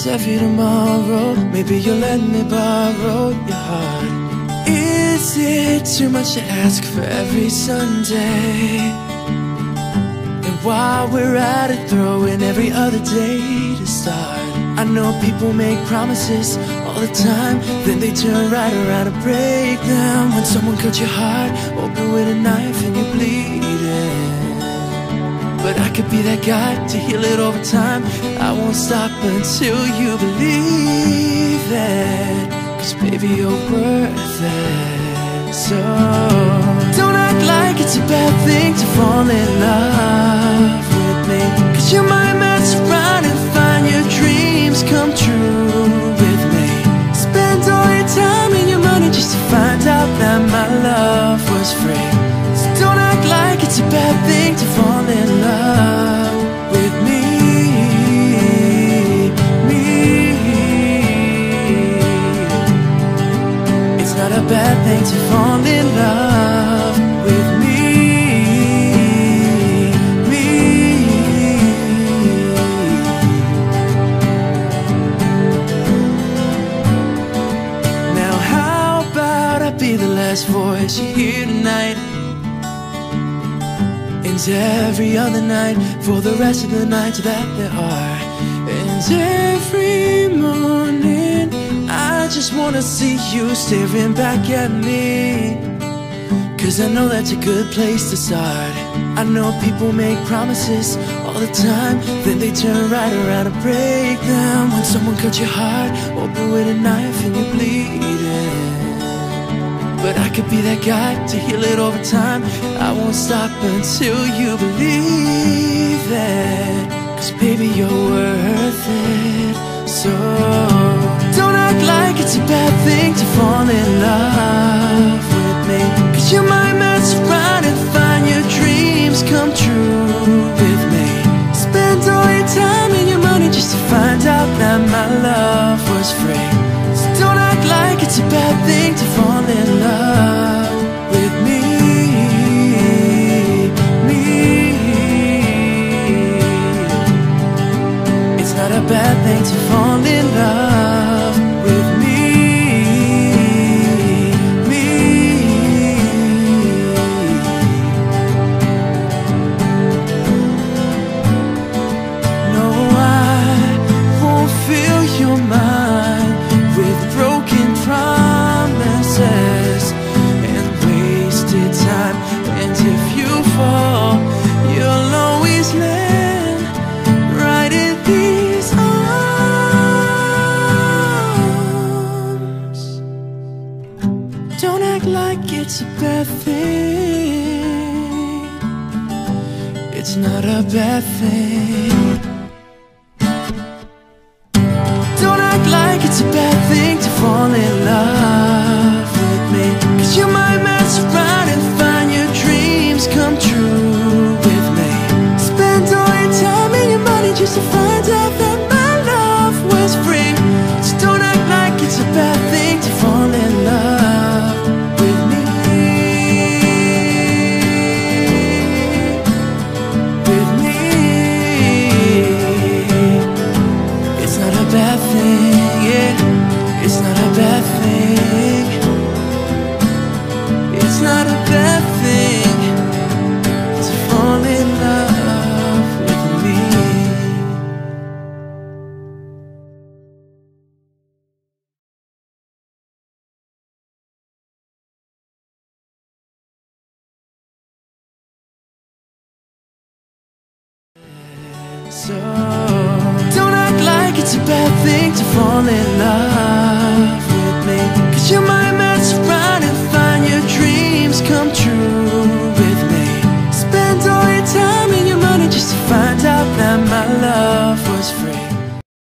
Cause every tomorrow, maybe you'll let me borrow your heart. Is it too much to ask for every Sunday? And while we're at it, throw in every other day to start. I know people make promises all the time, then they turn right around and break them. When someone cuts your heart open with a knife and you're bleeding. But I could be that guy to heal it over time. I won't stop until you believe it. Cause baby, you're worth it. So don't act like it's a bad thing to fall in love with me. Cause you might mess around and find your dreams come true with me. Spend all your time and your money just to find out that my love was free. So don't act like it's a bad thing to fall in love with me. It's not a bad thing to fall in love with me. Now how about I be the last voice you hear tonight, and every other night for the rest of the nights that there are. And every morning I just wanna see you staring back at me. Cause I know that's a good place to start. I know people make promises all the time, then they turn right around and break them. When someone cuts your heart open with a knife and you're bleeding. But I could be that guy to heal it over time. I won't stop until you believe it. Cause baby, you're worth it. So don't act like it's a bad thing to fall in love with me. Cause you might mess around and find your dreams come true with me. Spend all your time and your money just to find out that my love was free. So don't act like it's a bad thing to fall in love with me. It's not a bad thing to fall in love with me. No, I won't fill your mind with broken promises and wasted time. And if you fall, you'll always land right in these arms. Don't act like it's a bad thing. It's not a bad thing. Don't act like it's a bad thing to fall in love with me. Cause you might mess around and find your dreams come true with me. Spend all your time and your money just to find out that my love was free. So don't act like it's a bad thing to fall in love with me. With me. It's not a bad thing, yeah. It's not a bad thing. It's not a bad thing to fall in love with me. So don't act like it's a bad thing to fall in love